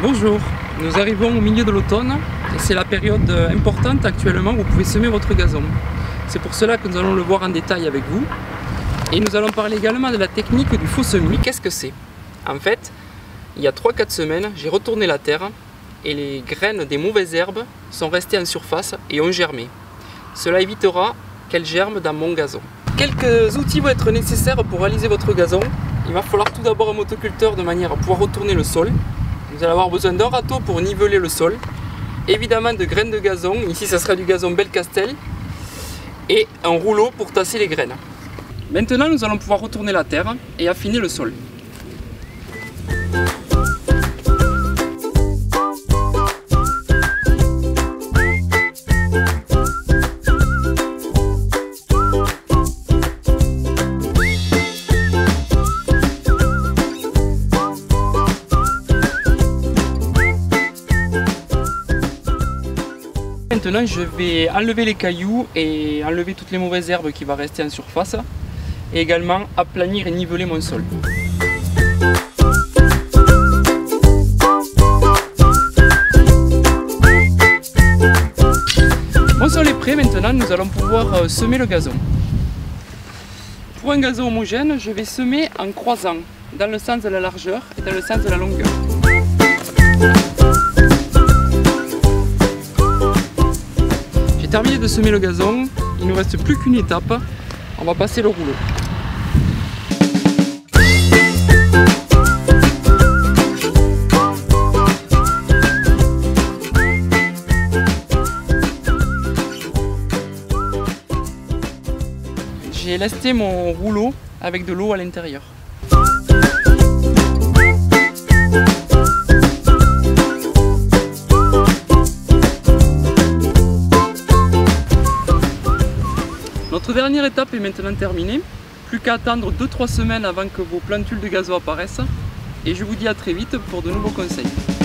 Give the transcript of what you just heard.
Bonjour, nous arrivons au milieu de l'automne et c'est la période importante actuellement où vous pouvez semer votre gazon. C'est pour cela que nous allons le voir en détail avec vous. Et nous allons parler également de la technique du faux semis. Qu'est-ce que c'est? En fait, il y a 3-4 semaines, j'ai retourné la terre et les graines des mauvaises herbes sont restées en surface et ont germé. Cela évitera qu'elles germent dans mon gazon. Quelques outils vont être nécessaires pour réaliser votre gazon. Il va falloir tout d'abord un motoculteur de manière à pouvoir retourner le sol. Vous allez avoir besoin d'un râteau pour niveler le sol. Évidemment de graines de gazon, ici ça sera du gazon Belcastel. Et un rouleau pour tasser les graines. Maintenant nous allons pouvoir retourner la terre et affiner le sol. Maintenant je vais enlever les cailloux et enlever toutes les mauvaises herbes qui vont rester en surface et également aplanir et niveler mon sol. Mon sol est prêt, maintenant nous allons pouvoir semer le gazon. Pour un gazon homogène, je vais semer en croisant dans le sens de la largeur et dans le sens de la longueur. J'ai terminé de semer le gazon, il ne nous reste plus qu'une étape, on va passer le rouleau. J'ai lesté mon rouleau avec de l'eau à l'intérieur. Notre dernière étape est maintenant terminée, plus qu'à attendre 2-3 semaines avant que vos plantules de gazon apparaissent et je vous dis à très vite pour de nouveaux conseils.